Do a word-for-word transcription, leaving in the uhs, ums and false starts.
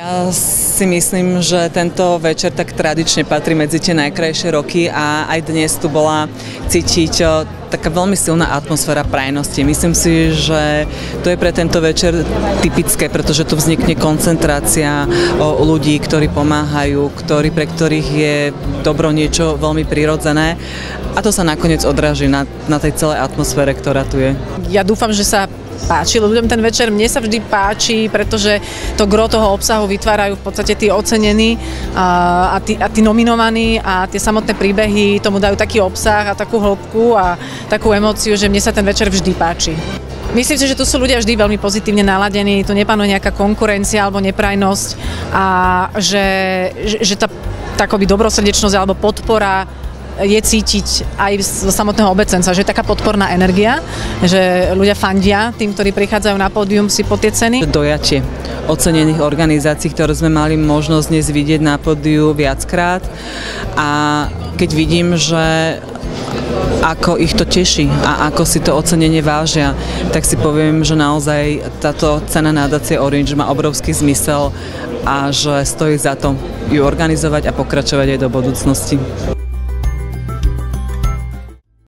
Ja si myslím, že tento večer tak tradične patrí medzi tie najkrajšie roky a aj dnes tu bola cítiť taká veľmi silná atmosféra prajnosti. Myslím si, že to je pre tento večer typické, pretože tu vznikne koncentrácia ľudí, ktorí pomáhajú, ktorí, pre ktorých je dobro niečo veľmi prirodzené a to sa nakoniec odráži na, na tej celej atmosfére, ktorá tu je. Ja dúfam, že sa páči ľuďom ten večer. Mne sa vždy páči, pretože to gro toho obsahu vytvárajú v podstate tí ocenení a, a, tí, a tí nominovaní a tie samotné príbehy tomu dajú taký obsah a takú hĺbku a takú emóciu, že mne sa ten večer vždy páči. Myslím si, že tu sú ľudia vždy veľmi pozitívne naladení, tu nepanuje nejaká konkurencia alebo neprajnosť a že, že, že tá, tá akoby dobrosrdečnosť alebo podpora je cítiť aj zo samotného obecenca, že je taká podporná energia, že ľudia fandia tým, ktorí prichádzajú na pódium si po tie ceny. Dojatie ocenených organizácií, ktoré sme mali možnosť dnes vidieť na pódiu viackrát a keď vidím, že ako ich to teší a ako si to ocenenie vážia, tak si poviem, že naozaj táto cena nadácie Orange má obrovský zmysel a že stojí za to ju organizovať a pokračovať aj do budúcnosti.